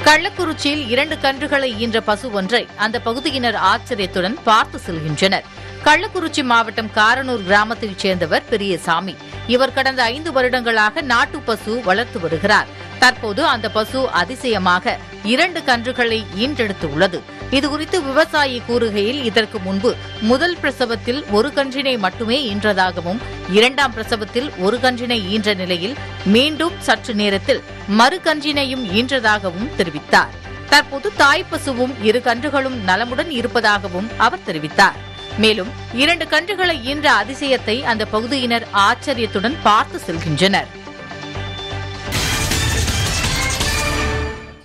கள்ளக்குறிச்சியில் 2 கன்றுகளை ஈன்ற பசு ஒன்றை அந்த பகுதியினர் ஆச்சரியத்துடன் பார்த்து செல்கின்றனர். கள்ளக்குறிச்சி மாவட்டம் காரனூர் கிராமத்தைச் சேர்ந்தவர் பெரியசாமி. இவர் கடந்த 5 வருடங்களாக நாட்டு பசு வளர்த்து வருகிறார். தற்போது அந்த பசு அதிசயமாக 2 கன்றுகளை ஈன்றெடுத்துள்ளது. இதுகுறித்து விவசாயி கூறுகையில், இதற்கு முன்பு முதல் பிரசவத்தில் 1 கன்றினை மட்டுமே ஈன்றதாகவும், 2ஆம் பிரசவத்தில் 1 கன்றினை ஈன்ற நிலையில் மீண்டும் சற்று நேரத்தில் மறு கன்றினையும் ஈன்றதாகவும் தெரிவித்தார். தற்போது தாய்ப்பசுவும் 2 கன்றுகளும் நலமுடன் இருப்பதாகவும் அவர் தெரிவித்தார். மேலும் 2 கன்றுகளை ஈன்ற அதிசயத்தை அந்த பகுதியினர் ஆச்சரியத்துடன் பார்த்து செல்கின்றனர்.